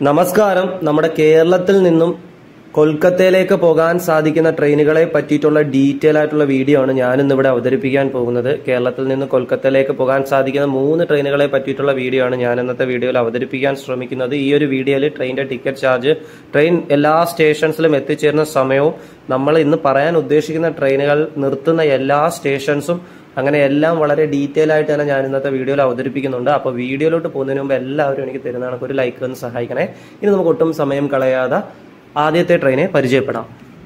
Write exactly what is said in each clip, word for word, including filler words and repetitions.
നമസ്കാരം. നമ്മുടെ കേരളത്തിൽ നിന്നും കൊൽക്കത്തയിലേക്ക് പോകാൻ സാധിക്കുന്ന ട്രെയിനുകളെ പറ്റിയിട്ടുള്ള ഡീറ്റെയിൽ ആയിട്ടുള്ള വീഡിയോ ആണ് ഞാൻ ഇന്നിവിടെ അവതരിപ്പിക്കാൻ പോകുന്നത്. കേരളത്തിൽ നിന്ന് കൊൽക്കത്തയിലേക്ക് പോകാൻ സാധിക്കുന്ന മൂന്ന് ട്രെയിനുകളെ പറ്റിയിട്ടുള്ള വീഡിയോ ആണ് ഞാൻ ഇന്നത്തെ വീഡിയോയിൽ അവതരിപ്പിക്കാൻ ശ്രമിക്കുന്നത്. ഈ ഒരു വീഡിയോയിൽ ട്രെയിനിന്റെ ടിക്കറ്റ് ചാർജ്, ട്രെയിൻ എല്ലാ സ്റ്റേഷൻസിലും എത്തിച്ചേരുന്ന സമയവും, നമ്മൾ ഇന്ന് പറയാൻ ഉദ്ദേശിക്കുന്ന ട്രെയിനുകൾ നിർത്തുന്ന എല്ലാ സ്റ്റേഷൻസും, അങ്ങനെ എല്ലാം വളരെ ഡീറ്റെയിൽ ആയിട്ട് തന്നെ ഞാൻ ഇന്നത്തെ വീഡിയോയിൽ അവതരിപ്പിക്കുന്നുണ്ട്. അപ്പോൾ വീഡിയോയിലോട്ട് പോകുന്നതിന് മുമ്പ് എല്ലാവരും എനിക്ക് തരുന്നതാണ് ഒരു ലൈക്ക് ഒന്ന് സഹായിക്കണേ. ഇനി നമുക്ക് ഒട്ടും സമയം കളയാതെ ആദ്യത്തെ ട്രെയിനെ പരിചയപ്പെടാം.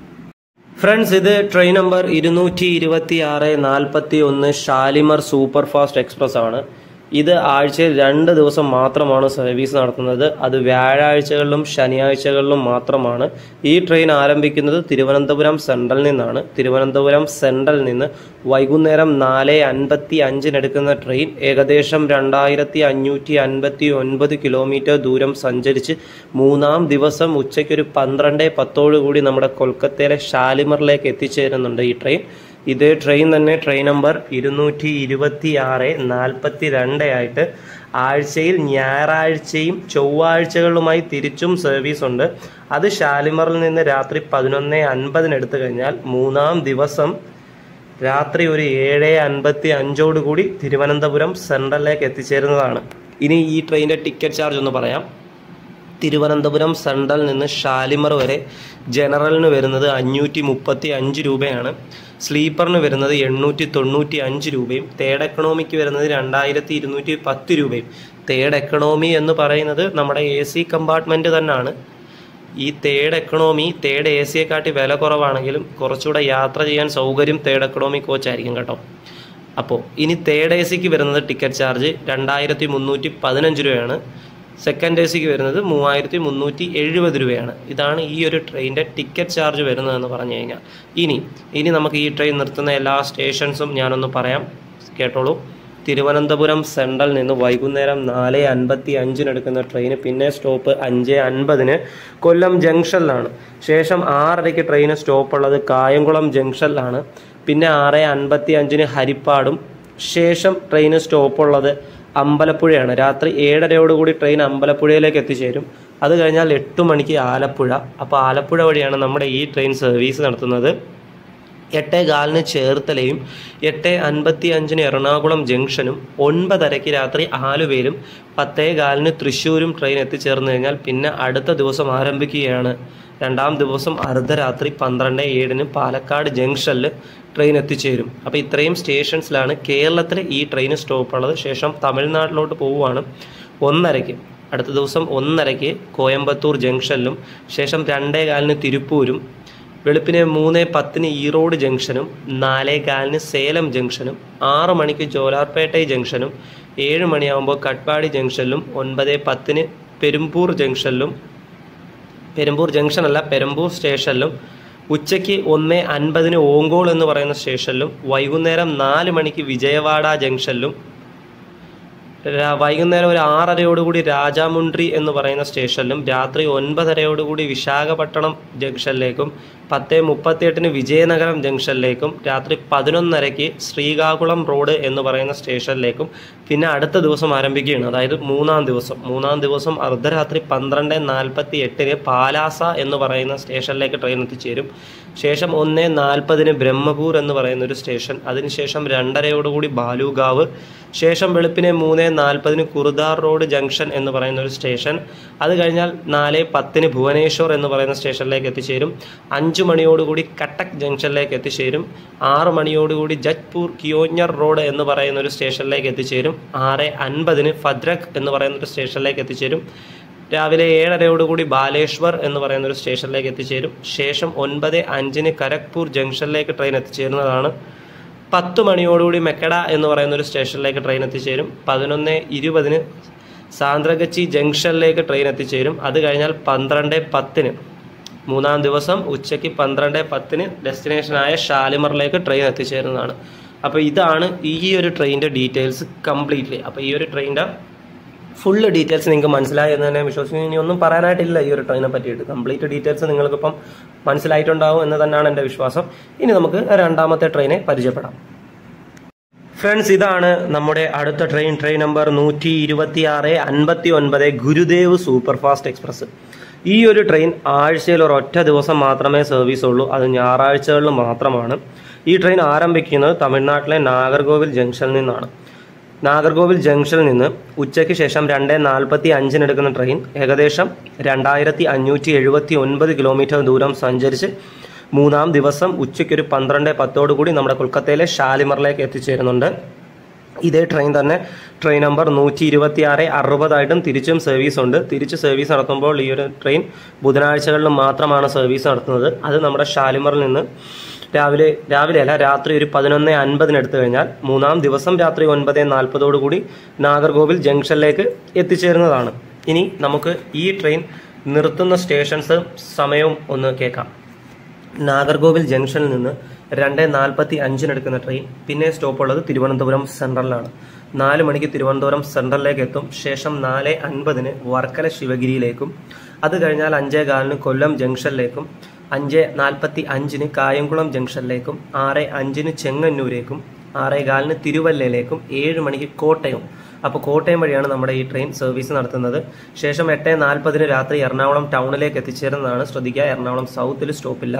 ഫ്രണ്ട്സ്, ഇത് ട്രെയിൻ നമ്പർ ഇരുന്നൂറ്റി ഇരുപത്തി ആറ് നാൽപ്പത്തി ഒന്ന് ഷാലിമർ സൂപ്പർ ഫാസ്റ്റ് എക്സ്പ്രസ് ആണ്. ഇത് ആഴ്ചയിൽ രണ്ട് ദിവസം മാത്രമാണ് സർവീസ് നടത്തുന്നത്. അത് വ്യാഴാഴ്ചകളിലും ശനിയാഴ്ചകളിലും മാത്രമാണ്. ഈ ട്രെയിൻ ആരംഭിക്കുന്നത് തിരുവനന്തപുരം സെൻട്രലിൽ നിന്നാണ്. തിരുവനന്തപുരം സെൻട്രലിൽ നിന്ന് വൈകുന്നേരം നാല് അൻപത്തി അഞ്ചിനെടുക്കുന്ന ട്രെയിൻ ഏകദേശം രണ്ടായിരത്തി അഞ്ഞൂറ്റി അൻപത്തി ഒൻപത് കിലോമീറ്റർ ദൂരം സഞ്ചരിച്ച് മൂന്നാം ദിവസം ഉച്ചയ്ക്കൊരു പന്ത്രണ്ട് പത്തോടുകൂടി നമ്മുടെ കൊൽക്കത്തയിലെ ഷാലിമറിലേക്ക് എത്തിച്ചേരുന്നുണ്ട് ഈ ട്രെയിൻ. ഇതേ ട്രെയിൻ തന്നെ ട്രെയിൻ നമ്പർ ഇരുന്നൂറ്റി ഇരുപത്തി ആറ് നാൽപ്പത്തി രണ്ട് ആയിട്ട് ആഴ്ചയിൽ ഞായറാഴ്ചയും ചൊവ്വാഴ്ചകളുമായി തിരിച്ചും സർവീസ് ഉണ്ട്. അത് ഷാലിമറിൽ നിന്ന് രാത്രി പതിനൊന്ന് അൻപതിന് എടുത്തു കഴിഞ്ഞാൽ മൂന്നാം ദിവസം രാത്രി ഒരു ഏഴ് അൻപത്തി അഞ്ചോടുകൂടി തിരുവനന്തപുരം സെൻട്രലിലേക്ക് എത്തിച്ചേരുന്നതാണ്. ഇനി ഈ ട്രെയിനിൻ്റെ ടിക്കറ്റ് ചാർജ് ഒന്ന് പറയാം. തിരുവനന്തപുരം സെൻട്രലിൽ നിന്ന് ഷാലിമർ വരെ ജനറലിന് വരുന്നത് അഞ്ഞൂറ്റി മുപ്പത്തി അഞ്ച് രൂപയാണ്. സ്ലീപ്പറിന് വരുന്നത് എണ്ണൂറ്റി തൊണ്ണൂറ്റി അഞ്ച് രൂപയും തേർഡ് എക്കണോമിക്ക് വരുന്നത് രണ്ടായിരത്തി ഇരുന്നൂറ്റി പത്ത് രൂപയും. തേർഡ് എക്കണോമി എന്ന് പറയുന്നത് നമ്മുടെ എ സി കമ്പാർട്ട്മെൻറ്റ് തന്നെയാണ്. ഈ തേർഡ് എക്കണോമി തേർഡ് എ സിയെക്കാട്ടി വില കുറവാണെങ്കിലും കുറച്ചുകൂടെ യാത്ര ചെയ്യാൻ സൗകര്യം തേർഡ് എക്കണോമി കോച്ചായിരിക്കും കേട്ടോ. അപ്പോൾ ഇനി തേർഡ് എ സിക്ക് വരുന്നത് ടിക്കറ്റ് ചാർജ് രണ്ടായിരത്തി മുന്നൂറ്റി പതിനഞ്ച് രൂപയാണ്. സെക്കൻഡ് എ സിക്ക് വരുന്നത് മൂവായിരത്തി മുന്നൂറ്റി എഴുപത് രൂപയാണ്. ഇതാണ് ഈ ഒരു ട്രെയിനിൻ്റെ ടിക്കറ്റ് ചാർജ് വരുന്നതെന്ന് പറഞ്ഞു കഴിഞ്ഞാൽ. ഇനി ഇനി നമുക്ക് ഈ ട്രെയിൻ നിർത്തുന്ന എല്ലാ സ്റ്റേഷൻസും ഞാനൊന്ന് പറയാം, കേട്ടോളൂ. തിരുവനന്തപുരം സെൻട്രലിൽ നിന്ന് വൈകുന്നേരം നാല് അൻപത്തി അഞ്ചിനെടുക്കുന്ന ട്രെയിന് പിന്നെ സ്റ്റോപ്പ് അഞ്ച് അൻപതിന് കൊല്ലം ജംഗ്ഷനിലാണ്. ശേഷം ആറരയ്ക്ക് ട്രെയിന് സ്റ്റോപ്പുള്ളത് കായംകുളം ജംഗ്ഷനിലാണ്. പിന്നെ ആറ് അൻപത്തി അഞ്ചിന് ഹരിപ്പാടും. ശേഷം ട്രെയിന് സ്റ്റോപ്പുള്ളത് അമ്പലപ്പുഴയാണ്. രാത്രി ഏഴരയോടുകൂടി ട്രെയിൻ അമ്പലപ്പുഴയിലേക്ക് എത്തിച്ചേരും. അത് കഴിഞ്ഞാൽ എട്ട് മണിക്ക് ആലപ്പുഴ. അപ്പോൾ ആലപ്പുഴ വഴിയാണ് നമ്മുടെ ഈ ട്രെയിൻ സർവീസ് നടത്തുന്നത്. എട്ട് കാലിന് ചേർത്തലയും എട്ട് അൻപത്തി അഞ്ചിന് എറണാകുളം ജംഗ്ഷനും ഒൻപതരയ്ക്ക് രാത്രി ആലുവയിലും പത്തേ കാലിന് തൃശ്ശൂരും ട്രെയിൻ എത്തിച്ചേർന്ന് കഴിഞ്ഞാൽ പിന്നെ അടുത്ത ദിവസം ആരംഭിക്കുകയാണ്. രണ്ടാം ദിവസം അർദ്ധരാത്രി പന്ത്രണ്ട് ഏഴിന് പാലക്കാട് ജംഗ്ഷനിൽ ട്രെയിൻ എത്തിച്ചേരും. അപ്പോൾ ഇത്രയും സ്റ്റേഷൻസിലാണ് കേരളത്തിൽ ഈ ട്രെയിൻ സ്റ്റോപ്പുള്ളത്. ശേഷം തമിഴ്നാട്ടിലോട്ട് പോവുകയാണ് ഒന്നരയ്ക്ക്. അടുത്ത ദിവസം ഒന്നരയ്ക്ക് കോയമ്പത്തൂർ ജംഗ്ഷനിലും ശേഷം രണ്ടേ കാലിന് തിരുപ്പൂരും വെളുപ്പിനെ മൂന്ന് പത്തിന് ഈറോഡ് ജംഗ്ഷനും നാലേ കാലിന് സേലം ജംഗ്ഷനും ആറ് മണിക്ക് ജോലാർപേട്ട ജംഗ്ഷനും ഏഴ് മണിയാകുമ്പോൾ കട്പാടി ജംഗ്ഷനിലും ഒൻപത് പത്തിന് പെരുമ്പൂർ ജംഗ്ഷനിലും പെരുമ്പൂർ ജംഗ്ഷനല്ല പെരുമ്പൂർ സ്റ്റേഷനിലും ഉച്ചയ്ക്ക് ഒന്ന് അൻപതിന് ഓങ്കോൾ എന്ന് പറയുന്ന സ്റ്റേഷനിലും വൈകുന്നേരം നാല് മണിക്ക് വിജയവാഡ ജംഗ്ഷനിലും വൈകുന്നേരം ഒരു ആറരയോടുകൂടി രാജാമുണ്ട്രി എന്ന് പറയുന്ന സ്റ്റേഷനിലും രാത്രി ഒൻപതരയോടുകൂടി വിശാഖപട്ടണം ജംഗ്ഷനിലേക്കും പത്ത് മുപ്പത്തിയെട്ടിന് വിജയനഗരം ജംഗ്ഷനിലേക്കും രാത്രി പതിനൊന്നരയ്ക്ക് ശ്രീകാകുളം റോഡ് എന്ന് പറയുന്ന സ്റ്റേഷനിലേക്കും പിന്നെ അടുത്ത ദിവസം ആരംഭിക്കുകയാണ്. അതായത് മൂന്നാം ദിവസം മൂന്നാം ദിവസം അർദ്ധരാത്രി പന്ത്രണ്ട് നാൽപ്പത്തി എട്ടിന് പാലാസ എന്ന് പറയുന്ന സ്റ്റേഷനിലേക്ക് ട്രെയിൻ എത്തിച്ചേരും. ശേഷം ഒന്ന് നാൽപ്പതിന് ബ്രഹ്മപൂർ എന്ന് പറയുന്ന ഒരു സ്റ്റേഷൻ. അതിനുശേഷം രണ്ടരയോടുകൂടി ബാലുഗാവ്. ശേഷം വെളുപ്പിനെ മൂന്ന് നാൽപ്പതിന് കുറുദാർ റോഡ് ജംഗ്ഷൻ എന്ന് പറയുന്ന ഒരു സ്റ്റേഷൻ. അത് കഴിഞ്ഞാൽ നാല് പത്തിന് ഭുവനേശ്വർ എന്ന് പറയുന്ന സ്റ്റേഷനിലേക്ക് എത്തിച്ചേരും. അഞ്ചു മണിയോടുകൂടി കട്ടക് ജംഗ്ഷനിലേക്ക് എത്തിച്ചേരും. ആറ് മണിയോടുകൂടി ജജ്പൂർ കിയോഞ്ഞർ റോഡ് എന്ന് പറയുന്ന ഒരു സ്റ്റേഷനിലേക്ക് എത്തിച്ചേരും. ആറ് അൻപതിന് ഭദ്രക് എന്ന് പറയുന്ന ഒരു സ്റ്റേഷനിലേക്ക് എത്തിച്ചേരും. രാവിലെ ഏഴരയോടുകൂടി ബാലേശ്വർ എന്ന് പറയുന്ന ഒരു സ്റ്റേഷനിലേക്ക് എത്തിച്ചേരും. ശേഷം ഒൻപത് അഞ്ചിന് കരഗ്പൂർ ജംഗ്ഷനിലേക്ക് ട്രെയിൻ എത്തിച്ചേരുന്നതാണ്. പത്ത് മണിയോടുകൂടി മെക്കഡ എന്ന് പറയുന്ന ഒരു സ്റ്റേഷനിലേക്ക് ട്രെയിൻ എത്തിച്ചേരും. പതിനൊന്ന് ഇരുപതിന് സാന്ത്രഗച്ചി ജംഗ്ഷനിലേക്ക് ട്രെയിൻ എത്തിച്ചേരും. അത് കഴിഞ്ഞാൽ പന്ത്രണ്ട് പത്തിന് മൂന്നാം ദിവസം ഉച്ചയ്ക്ക് പന്ത്രണ്ട് പത്തിന് ഡെസ്റ്റിനേഷനായ ഷാലിമറിലേക്ക് ട്രെയിൻ എത്തിച്ചേരുന്നതാണ്. അപ്പോൾ ഇതാണ് ഈ ഒരു ട്രെയിനിൻ്റെ ഡീറ്റെയിൽസ് കംപ്ലീറ്റ്ലി. അപ്പോൾ ഈ ഒരു ട്രെയിനിൻ്റെ ഫുള്ള് ഡീറ്റെയിൽസ് നിങ്ങൾക്ക് മനസ്സിലായി എന്ന് തന്നെ വിശ്വസിക്കുന്നു. ഇനി ഒന്നും പറയാനായിട്ടില്ല ഈ ഒരു ട്രെയിനെ പറ്റിയിട്ട്. കംപ്ലീറ്റ് ഡീറ്റെയിൽസ് നിങ്ങൾക്കിപ്പം മനസ്സിലായിട്ടുണ്ടാവും എന്ന് തന്നെയാണ് എൻ്റെ വിശ്വാസം. ഇനി നമുക്ക് രണ്ടാമത്തെ ട്രെയിനെ പരിചയപ്പെടാം. ഫ്രണ്ട്സ്, ഇതാണ് നമ്മുടെ അടുത്ത ട്രെയിൻ. ട്രെയിൻ നമ്പർ നൂറ്റി ഇരുപത്തി ആറ് അൻപത്തി ഒൻപത് ഗുരുദേവ് സൂപ്പർ ഫാസ്റ്റ് എക്സ്പ്രസ്. ഈ ഒരു ട്രെയിൻ ആഴ്ചയിൽ ഒരൊറ്റ ദിവസം മാത്രമേ സർവീസ് ഉള്ളൂ. അത് ഞായറാഴ്ചകളിൽ മാത്രമാണ്. ഈ ട്രെയിൻ ആരംഭിക്കുന്നത് തമിഴ്നാട്ടിലെ നാഗർകോവിൽ ജംഗ്ഷനിൽ നിന്നാണ്. നാഗർകോവിൽ ജംഗ്ഷനിൽ നിന്ന് ഉച്ചയ്ക്ക് ശേഷം രണ്ട് നാൽപ്പത്തി അഞ്ചിന് എടുക്കുന്ന ട്രെയിൻ ഏകദേശം രണ്ടായിരത്തി അഞ്ഞൂറ്റി എഴുപത്തി ഒൻപത് കിലോമീറ്റർ ദൂരം സഞ്ചരിച്ച് മൂന്നാം ദിവസം ഉച്ചയ്ക്കൊരു പന്ത്രണ്ട് പത്തോടു കൂടി നമ്മുടെ കൊൽക്കത്തയിലെ ഷാലിമറിലേക്ക് എത്തിച്ചേരുന്നുണ്ട്. ഇതേ ട്രെയിൻ തന്നെ ട്രെയിൻ നമ്പർ നൂറ്റി ഇരുപത്തി ആറ് അറുപതായിട്ടും തിരിച്ചും സർവീസ് ഉണ്ട്. തിരിച്ച് സർവീസ് നടത്തുമ്പോൾ ഈ ഒരു ട്രെയിൻ ബുധനാഴ്ചകളിൽ മാത്രമാണ് സർവീസ് നടത്തുന്നത്. അത് നമ്മുടെ ഷാലിമറിൽ നിന്ന് രാവിലെ രാവിലെ അല്ല രാത്രി ഒരു പതിനൊന്ന് അൻപതിന് എടുത്തു കഴിഞ്ഞാൽ മൂന്നാം ദിവസം രാത്രി ഒൻപത് നാൽപ്പതോടു കൂടി നാഗർകോവിൽ ജംഗ്ഷനിലേക്ക് എത്തിച്ചേരുന്നതാണ്. ഇനി നമുക്ക് ഈ ട്രെയിൻ നിർത്തുന്ന സ്റ്റേഷൻസ് സമയവും ഒന്ന് കേൾക്കാം. നാഗർകോവിൽ ജംഗ്ഷനിൽ നിന്ന് രണ്ട് നാൽപ്പത്തി അഞ്ചിനെടുക്കുന്ന ട്രെയിൻ പിന്നെ സ്റ്റോപ്പ് ഉള്ളത് തിരുവനന്തപുരം സെൻട്രലിലാണ്. നാല് മണിക്ക് തിരുവനന്തപുരം സെൻട്രലിലേക്ക് എത്തും. ശേഷം നാല് അൻപതിന് വർക്കല ശിവഗിരിയിലേക്കും, അത് കഴിഞ്ഞാൽ അഞ്ചേ കാലിന് കൊല്ലം ജംഗ്ഷനിലേക്കും, അഞ്ച് നാൽപ്പത്തി അഞ്ചിന് കായംകുളം ജംഗ്ഷനിലേക്കും, ആറ് അഞ്ചിന് ചെങ്ങന്നൂരേക്കും, ആറേ കാലിന് തിരുവല്ലയിലേക്കും, ഏഴ് മണിക്ക് കോട്ടയം. അപ്പോൾ കോട്ടയം വഴിയാണ് നമ്മുടെ ഈ ട്രെയിൻ സർവീസ് നടത്തുന്നത്. ശേഷം എട്ട് നാൽപ്പതിന് രാത്രി എറണാകുളം ടൗണിലേക്ക് എത്തിച്ചേരുന്നതാണ്. ശ്രദ്ധിക്കുക, എറണാകുളം സൗത്തിൽ സ്റ്റോപ്പില്ല.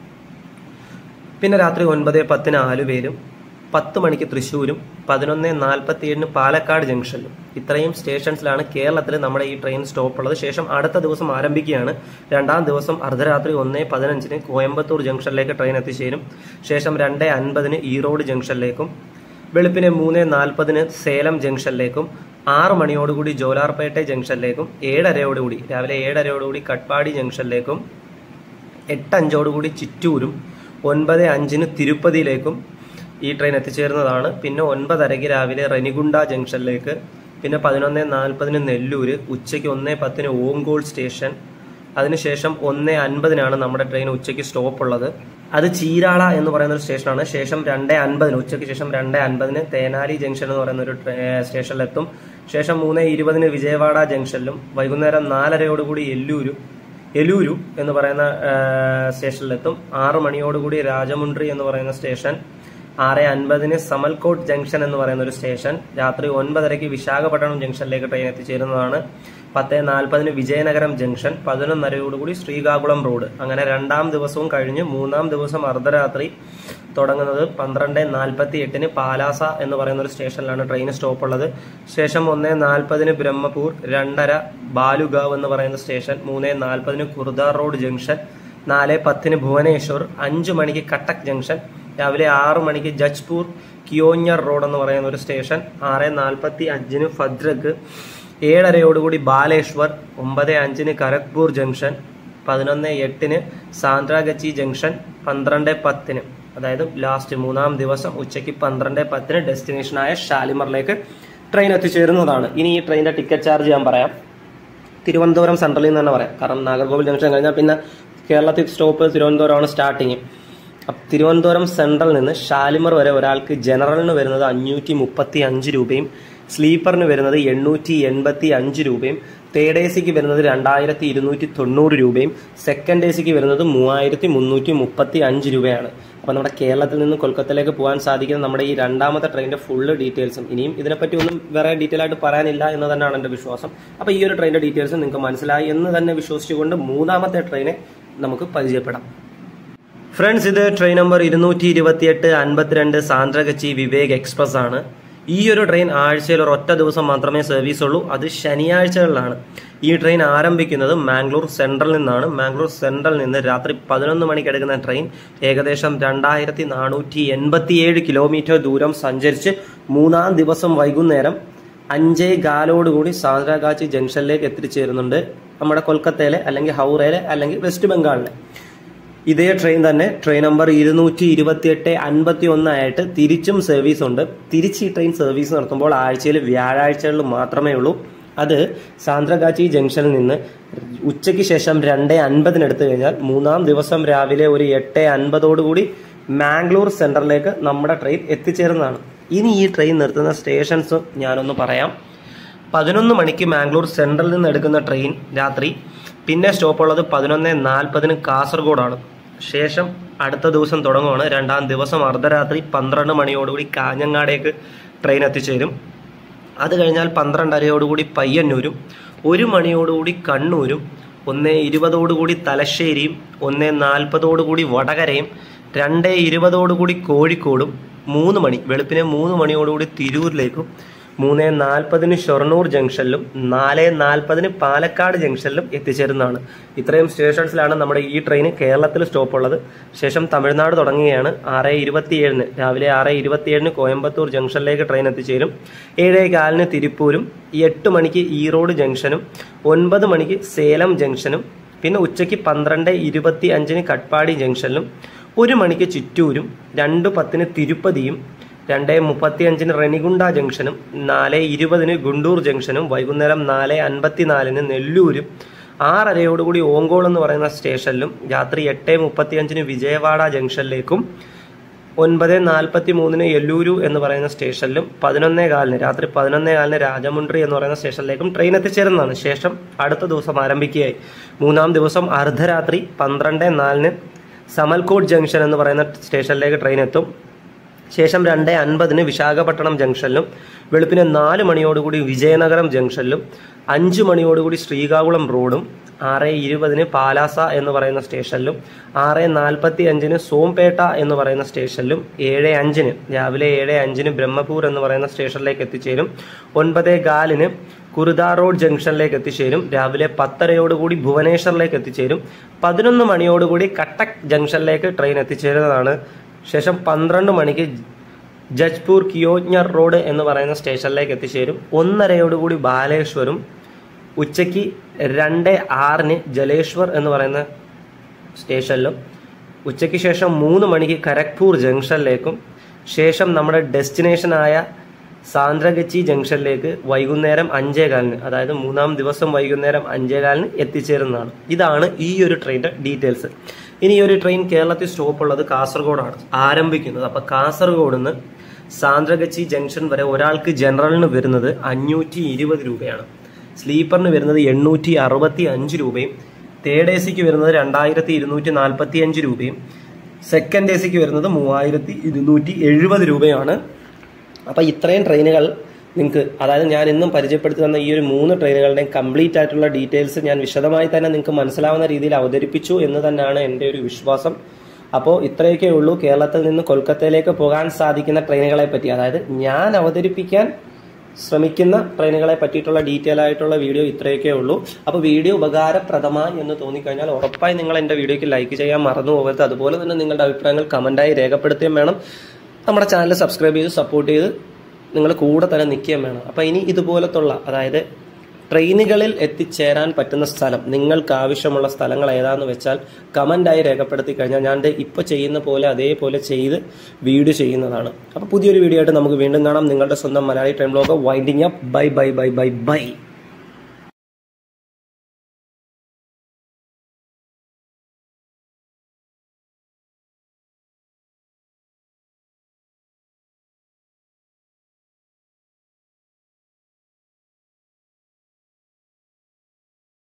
പിന്നെ രാത്രി ഒൻപത് പത്തിന് ആലുവയിലും, പത്ത് മണിക്ക് തൃശ്ശൂരും, പതിനൊന്ന് നാൽപ്പത്തി ഏഴിന് പാലക്കാട് ജംഗ്ഷനിലും. ഇത്രയും സ്റ്റേഷൻസിലാണ് കേരളത്തിൽ നമ്മുടെ ഈ ട്രെയിൻ സ്റ്റോപ്പ് ഉള്ളത്. ശേഷം അടുത്ത ദിവസം ആരംഭിക്കുകയാണ്. രണ്ടാം ദിവസം അർദ്ധരാത്രി ഒന്ന് പതിനഞ്ചിന് കോയമ്പത്തൂർ ജംഗ്ഷനിലേക്ക് ട്രെയിൻ എത്തിച്ചേരും. ശേഷം രണ്ട് അൻപതിന് ഈറോഡ് ജംഗ്ഷനിലേക്കും, വെളുപ്പിന് മൂന്ന് നാൽപ്പതിന് സേലം ജംഗ്ഷനിലേക്കും, ആറ് മണിയോടുകൂടി ജോലാർപേട്ട ജംഗ്ഷനിലേക്കും, ഏഴരയോടുകൂടി രാവിലെ ഏഴരയോടുകൂടി കട്പാടി ജംഗ്ഷനിലേക്കും, എട്ടഞ്ചോടുകൂടി ചിറ്റൂരും, ഒൻപത് അഞ്ചിന് തിരുപ്പതിയിലേക്കും ഈ ട്രെയിൻ എത്തിച്ചേരുന്നതാണ്. പിന്നെ ഒൻപതരയ്ക്ക് രാവിലെ റെനിഗുണ്ട ജംഗ്ഷനിലേക്ക്, പിന്നെ പതിനൊന്ന് നാൽപ്പതിന് നെല്ലൂര്, ഉച്ചയ്ക്ക് ഒന്ന് പത്തിന് ഓങ്കോൾ സ്റ്റേഷൻ. അതിനുശേഷം ഒന്ന് അൻപതിനാണ് നമ്മുടെ ട്രെയിൻ ഉച്ചയ്ക്ക് സ്റ്റോപ്പ് ഉള്ളത്. അത് ചീരാള എന്ന് പറയുന്ന ഒരു സ്റ്റേഷനാണ്. ശേഷം രണ്ട് അൻപതിന് ഉച്ചയ്ക്ക് ശേഷം രണ്ട് അൻപതിന് തേനാലി ജംഗ്ഷൻ എന്ന് പറയുന്ന ഒരു സ്റ്റേഷനിലെത്തും. ശേഷം മൂന്ന് ഇരുപതിന് വിജയവാഡ ജംഗ്ഷനിലും, വൈകുന്നേരം നാലരയോടുകൂടി എല്ലൂരു എലൂരു എന്ന് പറയുന്ന സ്റ്റേഷനിലെത്തും. ആറ് മണിയോടുകൂടി രാജമുണ്ട്രി എന്ന് പറയുന്ന സ്റ്റേഷൻ, ആറ് അൻപതിന് സമൽകോട്ട് ജംഗ്ഷൻ എന്ന് പറയുന്ന ഒരു സ്റ്റേഷൻ. രാത്രി ഒൻപതരയ്ക്ക് വിശാഖപട്ടണം ജംഗ്ഷനിലേക്ക് ട്രെയിൻ എത്തിച്ചേരുന്നതാണ്. പത്ത് നാൽപ്പതിന് വിജയനഗരം ജംഗ്ഷൻ, പതിനൊന്നരയോടുകൂടി ശ്രീകാകുളം റോഡ്. അങ്ങനെ രണ്ടാം ദിവസവും കഴിഞ്ഞ് മൂന്നാം ദിവസം അർദ്ധരാത്രി തുടങ്ങുന്നത് പന്ത്രണ്ട് നാൽപ്പത്തി എട്ടിന് പാലാസ എന്ന് പറയുന്ന ഒരു സ്റ്റേഷനിലാണ് ട്രെയിൻ സ്റ്റോപ്പ് ഉള്ളത്. ശേഷം ഒന്ന് നാൽപ്പതിന് ബ്രഹ്മപൂർ, രണ്ടര ബാലുഗാവ് എന്ന് പറയുന്ന സ്റ്റേഷൻ, മൂന്ന് നാൽപ്പതിന് കുർദാർ റോഡ് ജംഗ്ഷൻ, നാല് പത്തിന് ഭുവനേശ്വർ, അഞ്ചു മണിക്ക് കട്ടക് ജംഗ്ഷൻ, രാവിലെ ആറു മണിക്ക് ജജ്പൂർ കിയോഞ്ഞർ റോഡ് എന്ന് പറയുന്ന ഒരു സ്റ്റേഷൻ, ആറ് നാൽപ്പത്തി അഞ്ചിന് ഭദ്രക്, ഏഴരയോടുകൂടി ബാലേശ്വർ, ഒമ്പത് അഞ്ചിന് കരക്പൂർ ജംഗ്ഷൻ, പതിനൊന്ന് എട്ടിന് സാന്ത്രാഗച്ചി ജംഗ്ഷൻ, പന്ത്രണ്ട് പത്തിന് അതായത് ലാസ്റ്റ് മൂന്നാം ദിവസം ഉച്ചയ്ക്ക് പന്ത്രണ്ട് പത്തിന് ഡെസ്റ്റിനേഷനായ ഷാലിമറിലേക്ക് ട്രെയിൻ എത്തിച്ചേരുന്നതാണ്. ഇനി ഈ ട്രെയിനിന്റെ ടിക്കറ്റ് ചാർജ് ഞാൻ പറയാം. തിരുവനന്തപുരം സെൻട്രലിൽ നിന്ന് തന്നെ പറയാം, കാരണം നാഗർകോവിൽ ജംഗ്ഷൻ കഴിഞ്ഞാൽ പിന്നെ കേരളത്തിൽ സ്റ്റോപ്പ് തിരുവനന്തപുരമാണ് സ്റ്റാർട്ടിങ്. തിരുവനന്തപുരം സെൻട്രലിൽ നിന്ന് ഷാലിമർ വരെ ഒരാൾക്ക് ജനറലിന് വരുന്നത് അഞ്ഞൂറ്റി മുപ്പത്തി അഞ്ച് രൂപയും, സ്ലീപ്പറിന് വരുന്നത് എണ്ണൂറ്റി എൺപത്തി അഞ്ച് രൂപയും, തേർഡ് എ സിക്ക് വരുന്നത് രണ്ടായിരത്തി ഇരുന്നൂറ്റി തൊണ്ണൂറ് രൂപയും, സെക്കൻഡ് എ സിക്ക് വരുന്നത് മൂവായിരത്തി മുന്നൂറ്റി മുപ്പത്തി അഞ്ച് രൂപയാണ്. അപ്പോൾ നമ്മുടെ കേരളത്തിൽ നിന്ന് കൊൽക്കത്തയിലേക്ക് പോകാൻ സാധിക്കുന്ന നമ്മുടെ ഈ രണ്ടാമത്തെ ട്രെയിനിന്റെ ഫുള്ള് ഡീറ്റെയിൽസും, ഇനിയും ഇതിനെപ്പറ്റി ഒന്നും വേറെ ഡീറ്റെയിൽ ആയിട്ട് പറയാനില്ല എന്ന് തന്നെയാണ് എൻ്റെ വിശ്വാസം. അപ്പോൾ ഈ ഒരു ട്രെയിനിന്റെ ഡീറ്റെയിൽസ് നിങ്ങൾക്ക് മനസ്സിലായി എന്ന് തന്നെ വിശ്വസിച്ചുകൊണ്ട് മൂന്നാമത്തെ ട്രെയിനെ നമുക്ക് പരിചയപ്പെടാം. ഫ്രണ്ട്സ്, ഇത് ട്രെയിൻ നമ്പർ ഇരുന്നൂറ്റി ഇരുപത്തി എട്ട് അൻപത്തിരണ്ട് സാന്ത്രഗച്ചി വിവേക് എക്സ്പ്രസ് ആണ്. ഈ ഒരു ട്രെയിൻ ആഴ്ചയിൽ ഒരൊറ്റ ദിവസം മാത്രമേ സർവീസ് ഉള്ളൂ. അത് ശനിയാഴ്ചകളിലാണ്. ഈ ട്രെയിൻ ആരംഭിക്കുന്നത് മാംഗ്ലൂർ സെൻട്രലിൽ നിന്നാണ്. മാംഗ്ലൂർ സെൻട്രലിൽ നിന്ന് രാത്രി പതിനൊന്ന് മണിക്ക് എടുക്കുന്ന ട്രെയിൻ ഏകദേശം രണ്ടായിരത്തി നാനൂറ്റി എൺപത്തിയേഴ് കിലോമീറ്റർ ദൂരം സഞ്ചരിച്ച് മൂന്നാം ദിവസം വൈകുന്നേരം അഞ്ചേ കാലോടുകൂടി സാന്ത്രഗാച്ചി ജംഗ്ഷനിലേക്ക് എത്തിച്ചേരുന്നുണ്ട്. നമ്മുടെ കൊൽക്കത്തയിലെ അല്ലെങ്കിൽ ഹൗറയിലെ അല്ലെങ്കിൽ വെസ്റ്റ് ബംഗാളിലെ ഇതേ ട്രെയിൻ തന്നെ ട്രെയിൻ നമ്പർ ഇരുന്നൂറ്റി ഇരുപത്തി എട്ട് അൻപത്തി ഒന്നായിട്ട് തിരിച്ചും സർവീസ് ഉണ്ട്. തിരിച്ച് ഈ ട്രെയിൻ സർവീസ് നടത്തുമ്പോൾ ആഴ്ചയിൽ വ്യാഴാഴ്ചകളിൽ മാത്രമേ ഉള്ളൂ. അത് സാന്ത്രഗാച്ചി ജംഗ്ഷനിൽ നിന്ന് ഉച്ചയ്ക്ക് ശേഷം രണ്ട് അൻപതിന് എടുത്തു കഴിഞ്ഞാൽ മൂന്നാം ദിവസം രാവിലെ ഒരു എട്ട് അൻപതോടുകൂടി മാംഗ്ലൂർ സെൻട്രലിലേക്ക് നമ്മുടെ ട്രെയിൻ എത്തിച്ചേരുന്നതാണ്. ഇനി ഈ ട്രെയിൻ നിർത്തുന്ന സ്റ്റേഷൻസ് ഞാനൊന്ന് പറയാം. പതിനൊന്ന് മണിക്ക് മാംഗ്ലൂർ സെൻട്രലിൽ നിന്ന് എടുക്കുന്ന ട്രെയിൻ രാത്രി പിന്നെ സ്റ്റോപ്പ് ഉള്ളത് പതിനൊന്ന് നാൽപ്പതിന് കാസർഗോഡാണ്. ശേഷം അടുത്ത ദിവസം തുടങ്ങുവാണ്. രണ്ടാം ദിവസം അർദ്ധരാത്രി പന്ത്രണ്ട് മണിയോടുകൂടി കാഞ്ഞങ്ങാടേക്ക് ട്രെയിൻ എത്തിച്ചേരും. അത് കഴിഞ്ഞാൽ പന്ത്രണ്ടരയോടുകൂടി പയ്യന്നൂരും, ഒരു മണിയോടുകൂടി കണ്ണൂരും, ഒന്ന് ഇരുപതോടുകൂടി തലശ്ശേരിയും, ഒന്ന് നാൽപ്പതോടുകൂടി വടകരയും, രണ്ട് ഇരുപതോടുകൂടി കോഴിക്കോടും, മൂന്ന് മണി വെളുപ്പിനെ മൂന്ന് മണിയോടുകൂടി തിരൂരിലേക്കും, മൂന്ന് നാൽപ്പതിന് ഷൊർണൂർ ജംഗ്ഷനിലും, നാല് നാൽപ്പതിന് പാലക്കാട് ജംഗ്ഷനിലും എത്തിച്ചേരുന്നതാണ്. ഇത്രയും സ്റ്റേഷൻസിലാണ് നമ്മുടെ ഈ ട്രെയിൻ കേരളത്തിൽ സ്റ്റോപ്പ് ഉള്ളത്. ശേഷം തമിഴ്നാട് തുടങ്ങുകയാണ്. ആറ് ഇരുപത്തിയേഴിന് രാവിലെ ആറ് ഇരുപത്തിയേഴിന് കോയമ്പത്തൂർ ജംഗ്ഷനിലേക്ക് ട്രെയിൻ എത്തിച്ചേരും. ഏഴേ കാലിന് തിരുപ്പൂരും, എട്ട് മണിക്ക് ഈറോഡ് ജംഗ്ഷനും, ഒൻപത് മണിക്ക് സേലം ജംഗ്ഷനും, പിന്നെ ഉച്ചയ്ക്ക് പന്ത്രണ്ട് ഇരുപത്തി അഞ്ചിന് കട്പാടി ജംഗ്ഷനിലും, ഒരു മണിക്ക് ചിറ്റൂരും, രണ്ട് പത്തിന് തിരുപ്പതിയും, രണ്ട് മുപ്പത്തി അഞ്ചിന് റെനിഗുണ്ട ജംഗ്ഷനും, നാല് ഇരുപതിന് ഗുണ്ടൂർ ജംഗ്ഷനും, വൈകുന്നേരം നാല് അൻപത്തി നാലിന് നെല്ലൂരും, ആറരയോടുകൂടി ഓങ്കോൾ എന്ന് പറയുന്ന സ്റ്റേഷനിലും, രാത്രി എട്ട് മുപ്പത്തി അഞ്ചിന് വിജയവാഡ ജംഗ്ഷനിലേക്കും, ഒൻപത് നാൽപ്പത്തി മൂന്നിന് എല്ലൂരു എന്ന് പറയുന്ന സ്റ്റേഷനിലും, പതിനൊന്നേ കാലിന് രാത്രി പതിനൊന്നേ കാലിന് രാജമുണ്ട്രി എന്ന് പറയുന്ന സ്റ്റേഷനിലേക്കും ട്രെയിൻ എത്തിച്ചേരുന്നതാണ്. ശേഷം അടുത്ത ദിവസം ആരംഭിക്കുകയായി. മൂന്നാം ദിവസം അർദ്ധരാത്രി പന്ത്രണ്ട് നാലിന് സമൽകോട്ട് ജംഗ്ഷൻ എന്ന് പറയുന്ന സ്റ്റേഷനിലേക്ക് ട്രെയിൻ എത്തും. ശേഷം രണ്ട് അൻപതിന് വിശാഖപട്ടണം ജംഗ്ഷനിലും, വെളുപ്പിന് നാല് മണിയോടുകൂടി വിജയനഗരം ജംഗ്ഷനിലും, അഞ്ച് മണിയോടുകൂടി ശ്രീകാകുളം റോഡും, ആറ് ഇരുപതിന് പാലാസ എന്ന് പറയുന്ന സ്റ്റേഷനിലും, ആറ് നാൽപ്പത്തി അഞ്ചിന് സോംപേട്ട എന്ന് പറയുന്ന സ്റ്റേഷനിലും, ഏഴ് അഞ്ചിന് രാവിലെ ഏഴ് അഞ്ചിന് ബ്രഹ്മപൂർ എന്ന് പറയുന്ന സ്റ്റേഷനിലേക്ക് എത്തിച്ചേരും. ഒൻപത് കാലിന് കുറുദ റോഡ് ജംഗ്ഷനിലേക്ക് എത്തിച്ചേരും. രാവിലെ പത്തരയോടുകൂടി ഭുവനേശ്വറിലേക്ക് എത്തിച്ചേരും. പതിനൊന്ന് മണിയോടുകൂടി കട്ടക് ജംഗ്ഷനിലേക്ക് ട്രെയിൻ എത്തിച്ചേരുന്നതാണ്. ശേഷം പന്ത്രണ്ട് മണിക്ക് ജജ്പൂർ കിയോഞ്ഞർ റോഡ് എന്ന് പറയുന്ന സ്റ്റേഷനിലേക്ക് എത്തിച്ചേരും. ഒന്നരയോടുകൂടി ബാലേശ്വരും, ഉച്ചയ്ക്ക് രണ്ട് ആറിന് ജലേശ്വർ എന്ന് പറയുന്ന സ്റ്റേഷനിലും, ഉച്ചയ്ക്ക് ശേഷം മൂന്ന് മണിക്ക് ഖരഗ്പൂർ ജംഗ്ഷനിലേക്കും, ശേഷം നമ്മുടെ ഡെസ്റ്റിനേഷനായ സാന്ദ്രഗച്ചി ജംഗ്ഷനിലേക്ക് വൈകുന്നേരം അഞ്ചേ കാലിന്, അതായത് മൂന്നാം ദിവസം വൈകുന്നേരം അഞ്ചേ കാലിന് എത്തിച്ചേരുന്നതാണ്. ഇതാണ് ഈ ഒരു ട്രെയിനിൻ്റെ ഡീറ്റെയിൽസ്. ഇനി ഈ ഒരു ട്രെയിൻ കേരളത്തിൽ സ്റ്റോപ്പ് ഉള്ളത് കാസർഗോഡാണ് ആരംഭിക്കുന്നത്. അപ്പോൾ കാസർഗോഡ് നിന്ന് സാന്ദ്രഗച്ചി ജംഗ്ഷൻ വരെ ഒരാൾക്ക് ജനറലിന് വരുന്നത് അഞ്ഞൂറ്റി ഇരുപത് രൂപയാണ്, സ്ലീപ്പറിന് വരുന്നത് എണ്ണൂറ്റി അറുപത്തി അഞ്ച് രൂപയും, തേർഡ് എ സിക്ക് വരുന്നത് രണ്ടായിരത്തി ഇരുന്നൂറ്റി നാൽപ്പത്തി അഞ്ച് രൂപയും, സെക്കൻഡ് എ സിക്ക് വരുന്നത് മൂവായിരത്തി ഇരുന്നൂറ്റി എഴുപത് രൂപയാണ്. അപ്പോൾ ഇത്രയും ട്രെയിനുകൾ നിങ്ങൾക്ക്, അതായത് ഞാൻ ഇന്നും പരിചയപ്പെടുത്തി തന്ന ഈ ഒരു മൂന്ന് ട്രെയിനുകളുടെയും കംപ്ലീറ്റ് ആയിട്ടുള്ള ഡീറ്റെയിൽസ് ഞാൻ വിശദമായി തന്നെ നിങ്ങൾക്ക് മനസ്സിലാവുന്ന രീതിയിൽ അവതരിപ്പിച്ചു എന്ന് തന്നെയാണ് എൻ്റെ ഒരു വിശ്വാസം. അപ്പോൾ ഇത്രയൊക്കെ ഉള്ളൂ കേരളത്തിൽ നിന്ന് കൊൽക്കത്തയിലേക്ക് പോകാൻ സാധിക്കുന്ന ട്രെയിനുകളെ പറ്റി, അതായത് ഞാൻ അവതരിപ്പിക്കാൻ ശ്രമിക്കുന്ന ട്രെയിനുകളെ പറ്റിയിട്ടുള്ള ഡീറ്റെയിൽ ആയിട്ടുള്ള വീഡിയോ ഇത്രയൊക്കെ ഉള്ളൂ. അപ്പോൾ വീഡിയോ ഉപകാരപ്രദമായി എന്ന് തോന്നിക്കഴിഞ്ഞാൽ ഉറപ്പായി നിങ്ങൾ എൻ്റെ വീഡിയോയ്ക്ക് ലൈക്ക് ചെയ്യാൻ മറന്നു പോകരുത്. അതുപോലെ തന്നെ നിങ്ങളുടെ അഭിപ്രായങ്ങൾ കമൻറ്റായി രേഖപ്പെടുത്തുകയും വേണം. നമ്മുടെ ചാനൽ സബ്സ്ക്രൈബ് ചെയ്ത് സപ്പോർട്ട് ചെയ്ത് നിങ്ങൾ കൂടെ തന്നെ നിൽക്കുകയും വേണം. അപ്പോൾ ഇനി ഇതുപോലത്തുള്ള, അതായത് ട്രെയിനുകളിൽ എത്തിച്ചേരാൻ പറ്റുന്ന സ്ഥലം, നിങ്ങൾക്ക് ആവശ്യമുള്ള സ്ഥലങ്ങൾ ഏതാണെന്ന് വെച്ചാൽ കമൻ്റായി രേഖപ്പെടുത്തി കഴിഞ്ഞാൽ ഞാൻ ഇപ്പോൾ ചെയ്യുന്ന പോലെ അതേപോലെ ചെയ്ത് വീഡിയോ ചെയ്യുന്നതാണ്. അപ്പോൾ പുതിയൊരു വീഡിയോ ആയിട്ട് നമുക്ക് വീണ്ടും കാണാം. നിങ്ങളുടെ സ്വന്തം Malayali train blog winding up. Bye bye bye bye by.